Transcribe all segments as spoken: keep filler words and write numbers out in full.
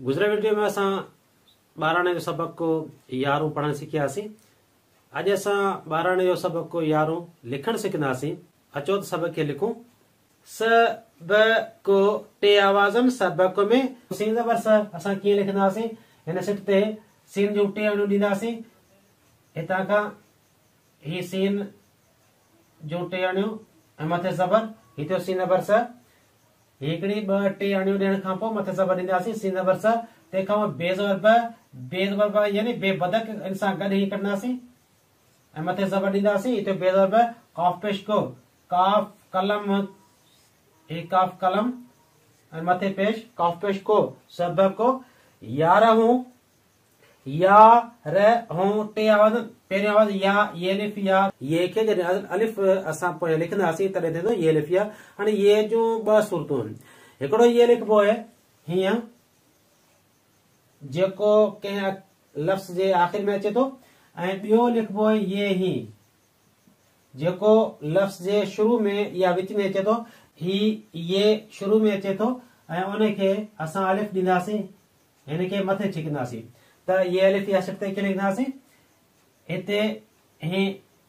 गुजरे वीडियो में असां ॿारहं जो सबक यारो पढ़ण सिखियासीं। अॼु असां ॿारहं जो सबक यारो लिखण सिखंदासीं। अचो त सबक खे लिखूं। सबको टे आवाज़न सबक में सीन ज़बर स असां कीअं लिखंदासीं। हिन सिट ते सीन जूं टे अणियूं ॾींदासीं। हितां खां ही सीन जूं टे अणियूं ऐं मथे ज़बर, ही थियो सीन ज़बर स। हिकिड़ी ॿ टे अणियूं ॾियण खां पोइ मथे ज़बर ॾींदासीं सीन ज़बर स। तंहिंखां पोइ बे ज़बर ब, बे ज़बर ब यानी बे बदक इन सां गॾु ही कढंदासीं ऐं मथे ज़बर ॾींदासीं। हिते बे ज़बर ब, काफ पेश को, काफ कलम, एक काफ कलम ऐं मथे पेश काफ पेश को। सबक को यारहूं या र हूं टे आवाज़। पहिरीं आवाज़ या, ये अलिफ या, ये खे जॾहिं अलिफ असां पोइ लिखंदासीं तॾहिं थींदो ये अलिफ या। हाणे ये जूं ॿ सूरतूं आहिनि। हिकिड़ो ये लिखबो आहे हीअं, जेको कंहिं लफ़्ज़ जे आख़िर में अचे थो, ऐं ॿियो लिखबो आहे ये ही, जेको लफ़्ज़ जे शुरू में या विच में अचे थो। ही ये शुरू में अचे थो ऐं उनखे असां अलिफ ॾींदासीं, हिनखे मथे छिकंदासीं। त ये अलिफ या सिट ते कीअं लिखंदासीं। हिते ही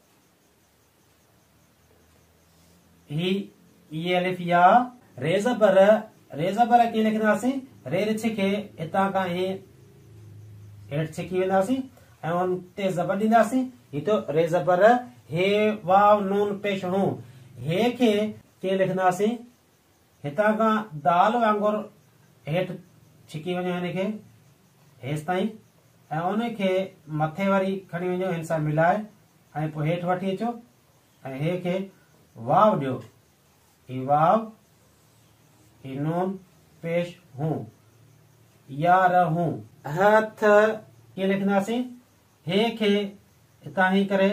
ही ये अलिफ या, रे ज़बर, रे ज़बर कीअं लिखंदासीं। रे रिछ खे हितां खां ही हेठि छिकी वेंदासीं ऐं उन ते ज़बर ॾींदासीं। ही तो रे ज़बर, हे वाव नून पेश हूं। हे खे कीअं लिखंदासीं। हितां खां दाल वांगुरु हेठि छिकी वञो, हिनखे हेसि ताईं, ऐं उनखे मथे वरी खणी वञो हिन सां मिलाए ऐं पोइ हेठि वठी अचो ऐं हे खे वाव ॾियो। ही वाव, ही नून पेश हूं, या रहूं। हथ कीअं लिखंदासीं। हे खे हितां ही करे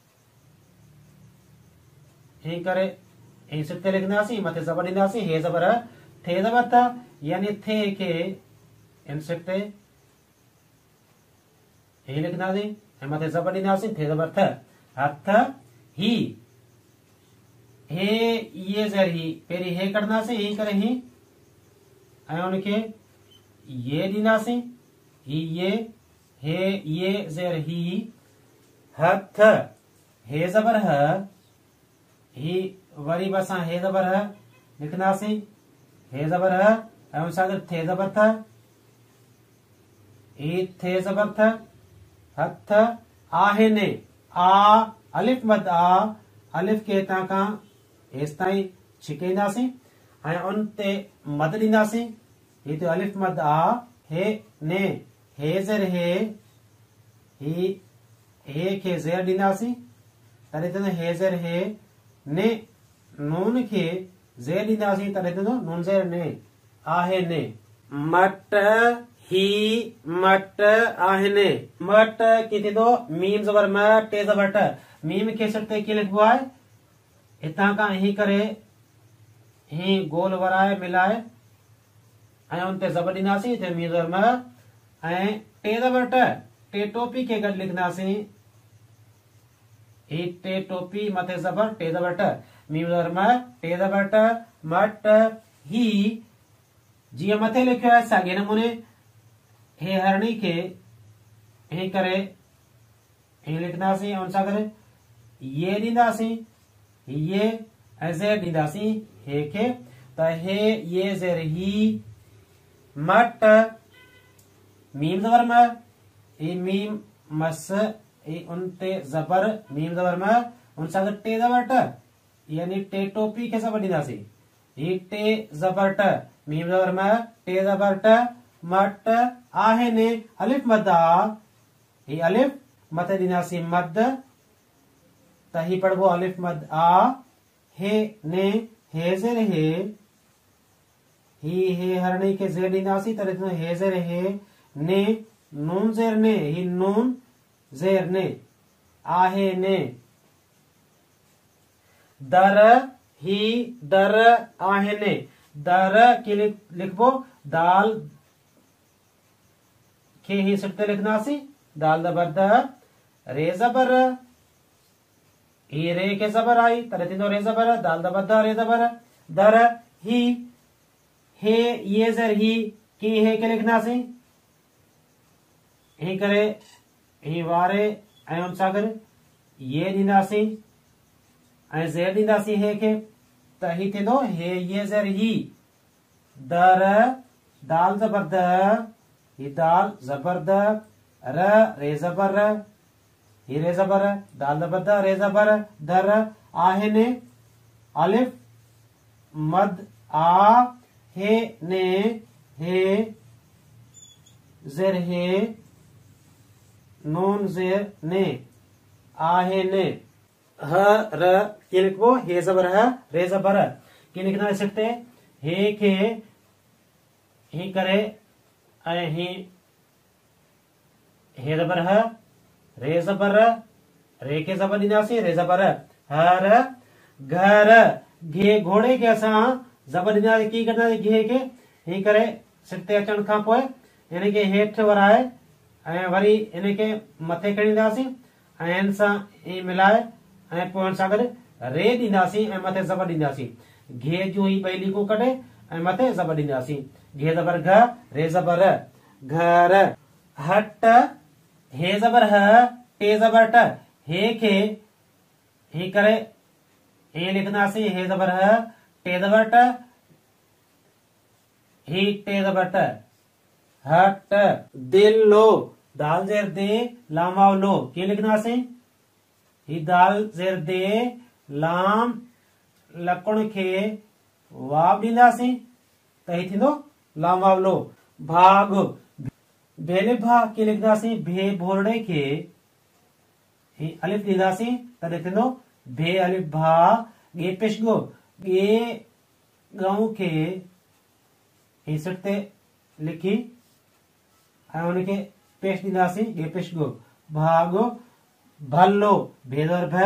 ही करे ही सिट ते लिखंदासीं, मथे ज़बर ॾींदासीं। हे ज़बर, थे ज़बर त यानी थे खे इन सिट ते ही लिखंदासीं ऐं मथे ज़बर ॾींदासीं। थे ज़बर थ, हथ ही। हे ये ज़र ही, पहिरीं हे कढंदासीं, ही करे ही ऐं उनखे ये ॾींदासीं। ही ये, हे ये ज़ेर ही। हथ, हे ज़बर ह, ही वरी बि असां हे ज़बर ह लिखंदासीं। हे ज़बर ह ऐं उन सां गॾु थे ज़बर थ, ही थे ज़बर थ। हथ आहिनि, आ अलिफ मद आ, अलिफ खे हितां खां हेसि ताईं छिकींदासीं ऐं उन ते मद ॾींदासीं। ही तो अलिफ मद आ। हे ने, हे ज़ेर हे, ही हे खे ज़ेर ॾींदासीं, तॾहिं थींदो हे ज़ेर हे। ने, नून खे ज़ेर ॾींदासीं, तॾहिं थींदो नून ज़ेर ने, आहे ने। मट ही, मट आहिनि। मट कीअं थींदो। मीम ज़बर म, टे ज़बर ट। मीम खे सिट ते कीअं लिखबो आहे। हितां खां ही करे ही गोल वराए मिलाए ऐं उन ते ज़बर ॾींदासीं। हिते मीम ज़बर म ऐं टे ज़बर ट, टे टोपी खे गॾु लिखंदासीं। ही टे टोपी मथे ज़बर, टे ज़बर ट, मीम ज़बर म, टे ज़बर ट, मट ही। जीअं मथे लिखियो आहे साॻिए नमूने हे हरणी खे ही करे ही लिखंदासीं, उन सां गॾु ये ॾींदासीं, ये ऐं ज़ेर ॾींदासीं हे खे। त हे ये ज़ेर ही। मट, मीम ज़बर म, ही मीम मस, ही उन ते ज़बर, मीम ज़बर म, उन सां गॾु टे ज़बर ट यानी टे टोपी खे ज़बर ॾींदासीं। ही टे ज़बर ट, मीम ज़बर म, टे ज़बर ट, मट आहिनि। अलिफ मद आ, ही अलिफ मथे ॾींदासीं मद, त ही पढ़बो अलिफ मद आ। हे ने, हे ज़ेर हे, ही हे हरणी खे ज़ेर ॾींदासीं, तॾहिं थींदो हे ज़ेर हे। ने, नून ज़ेर ने, ही नून ज़ेर ने, आहे ने। दर ही, दर आहिनि। दर कीअं लिखबो। दाल खे ही सिट ते लिखंदासीं, दाल ज़बर द, रे ज़बर, ही रे खे ज़बर आई, तॾहिं थींदो रे ज़बर, दाल ज़बर द, रे ज़बर। दर ही, हे ये ज़र ही की हे के लिखंदासीं ही करे ही वारे ऐं उन सां गॾु ये ॾींदासीं ऐं ज़ेर ॾींदासीं हे खे त ही थींदो हे ये ज़ेर ही दर दाल ज़बर द ही दाल ज़बर द र रे ज़बर र ही रे ज़बर दाल ज़बर द रे ज़बर दर आहिनि अलिफ मद आ हे ने हे ज़ेर हे नून ज़ेर ने आहिनि ह र के लिखबो हे ज़बर ह रे ज़बर के लिखना सकते हे के ही करे ऐं ही हे ज़बर ह रे ज़बर रे के ज़बर ॾींदासीं रे ज़बर हर घर घे घोड़े के असां ज़बर ॾींदासीं की कंदासीं घे के ही करे सिटे अचण खां पोइ हिन खे हेठि वराए ऐं वरी हिन खे मथे खणींदासीं ऐं हिन सां ही मिलाए ऐं पोइ हिन सां गॾु रे ॾींदासीं ऐं मथे ज़बर ॾींदासीं घे जूं ही ॿई लीकूं कढे ऐं मथे ज़बर ॾींदासीं घे ज़बर घ रे ज़बर घर हट हे ज़बर ह टे ज़बर ट हे खे ही करे हे लिखंदासीं हे ज़बर ह टे ज़बर ट ही टे ज़बर ट हट दिल लो दाल ज़ेर दे लाम वाव लो के लिखंदासीं ही दाल ज़ेर दे लाम लकुण खे वाव ॾींदासीं त ही थींदो लाम वाव लो भाग भेले भा के लिखंदासीं भे भोरड़े खे ही अलिफ ॾींदासीं तॾहिं थींदो भे अलिफ भा गे पेश गो गे गऊं खे ही सिट ते लिखी ऐं हुनखे पेश ॾींदासीं गे पेश गो भागो भलो भे ज़बर भ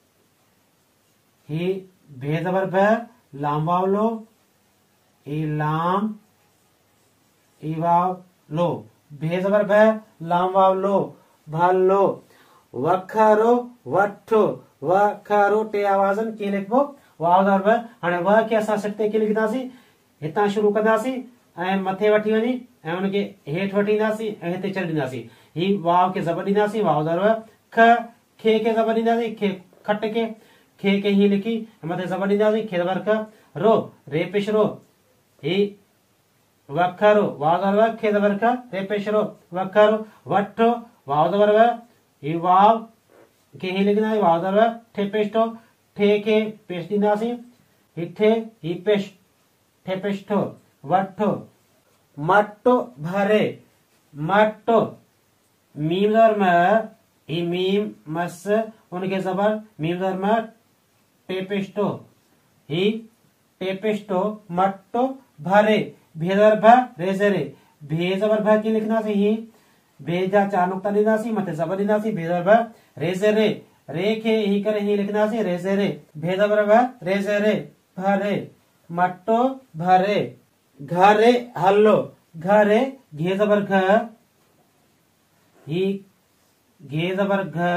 ही भे ज़बर भ लाम वाव लो ही लाम ई वाव लो भे ज़बर भ लाम वाव लो भलो वखारो वठो वखारो टे आवाज़नि कीअं लिखबो वाव ज़बर भ हाणे व खे असां सिट ते कीअं लिखंदासीं हितां शुरू कंदासीं ऐं मथे वठी वञी ऐं हुनखे हेठि वठी ईंदासीं ऐं हिते छॾे ॾींदासीं ही वाव खे ज़बर ॾींदासीं वाव ज़बर ख खे खे ज़बर ॾींदासीं खे खट के खे के ही लिखी मथे ज़बर ॾींदासीं खे ज़बर ख रो रे पेश रो ही वखरो वाव ज़बर खे ज़बर ख रे पेश रो वखरो वठो वाव ज़बर व ही वाव के ही लिखंदासीं वाव ज़बर ठे पेश ठो ठे के पेश ॾींदासीं ही ठे ही पेश ठे पेश ठो वठो मटो भरे मटो मीम ज़बर म ही मीम मस उनके ज़बर मीम ज़बर म टे पेश ठो ही टे पेश ठो मटो भरे भे ज़बर भ रे ज़रे भे ज़बर भ के लिखंदासीं ही भे जा चार नुक्ता ॾींदासीं मथे ज़बर ॾींदासीं भे ज़बर भ रे ज़रे रे खे ही करे ही लिखंदासीं रे ज़रे भे ज़बर भ रे ज़रे भरे मटो भरे घरे हलो घरे घे ज़बर घ ही घे ज़बर घ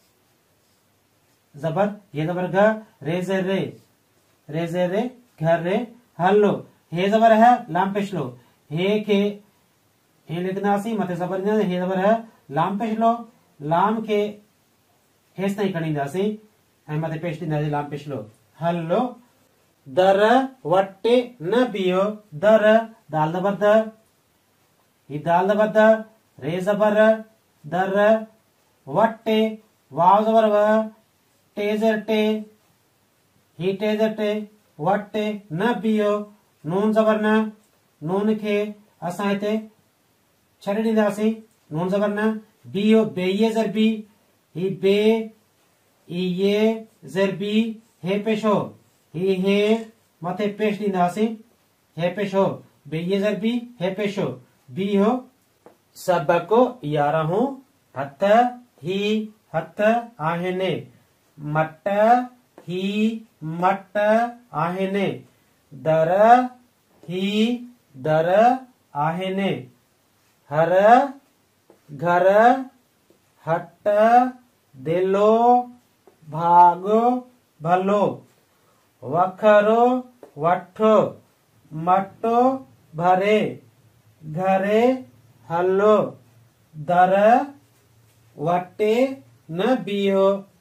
ज़बर घे ज़बर घ रे ज़रे रे ज़रे घरे हलो हे ज़बर है लाम पेश लो हे के हे लिखंदासीं मथे ज़बर ॾींदासीं हे ज़बर है लाम पेश लो लाम खे हेसि ताईं खणी ईंदासीं ऐं मथे पेश ॾींदासीं लाम पेश लो हलो दर वटे न बीहो दर दाल ज़बर द ही दाल ज़बर द रे ज़बर दर वटे वाव ज़बर व टे ज़ेर टे ही टे ज़ेर टे वटे न बीहो नून ज़बर न नून खे असां हिते छॾे ॾींदासीं नून ज़बर न बीहो बेये ज़र बी ही बे ही ये ज़र बी हे पेश हो ही हे मथे पेश ॾींदासीं हे पेश हो बेये ज़र बी हे पेश हो बी हो सबको यारहों हथ ही हथ आहिनि मट ही मट आहिनि दर ही दर आहिनि हर घर हट दिलो भागो भलो वखरो वठो मटो भरे घरे हल्लो दर वट्टे न बियो